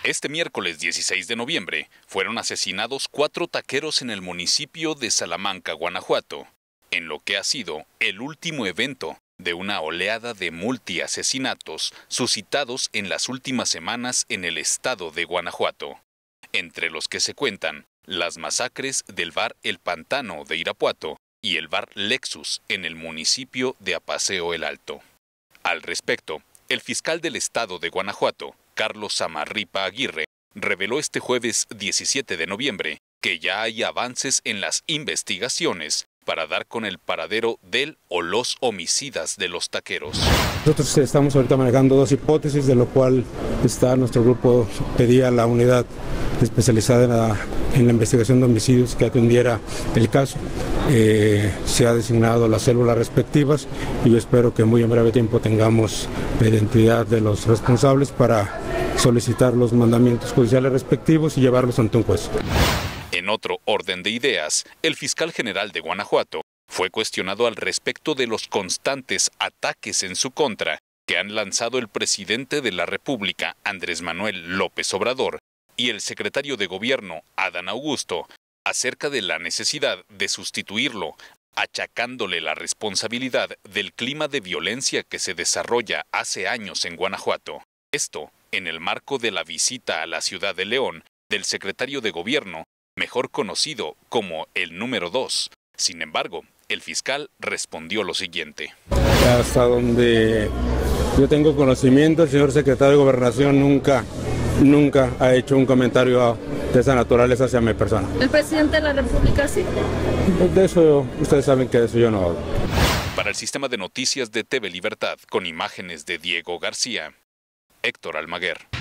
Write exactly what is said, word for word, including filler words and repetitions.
Este miércoles dieciséis de noviembre fueron asesinados cuatro taqueros en el municipio de Salamanca, Guanajuato, en lo que ha sido el último evento de una oleada de multiasesinatos suscitados en las últimas semanas en el estado de Guanajuato, entre los que se cuentan las masacres del bar El Pantano de Irapuato y el bar Lexus en el municipio de Apaseo el Alto. Al respecto, el fiscal del estado de Guanajuato, Carlos Samarripa Aguirre, reveló este jueves diecisiete de noviembre que ya hay avances en las investigaciones para dar con el paradero del o los homicidas de los taqueros. Nosotros estamos ahorita manejando dos hipótesis, de lo cual está nuestro grupo pedía a la unidad especializada en la, en la investigación de homicidios que atendiera el caso. Eh, se ha designado las células respectivas y yo espero que muy en breve tiempo tengamos la identidad de los responsables para solicitar los mandamientos judiciales respectivos y llevarlos ante un juez. En otro orden de ideas, el fiscal general de Guanajuato fue cuestionado al respecto de los constantes ataques en su contra que han lanzado el presidente de la República, Andrés Manuel López Obrador, y el secretario de Gobierno, Adán Augusto, acerca de la necesidad de sustituirlo, achacándole la responsabilidad del clima de violencia que se desarrolla hace años en Guanajuato. Esto en el marco de la visita a la ciudad de León del secretario de Gobierno, mejor conocido como el número dos. Sin embargo, el fiscal respondió lo siguiente. Hasta donde yo tengo conocimiento, el señor secretario de Gobernación nunca, nunca ha hecho un comentario de esa naturaleza hacia mi persona. ¿El presidente de la República sí? De eso, ustedes saben que de eso yo no hablo. Para el sistema de noticias de T V Libertad, con imágenes de Diego García, Héctor Almaguer.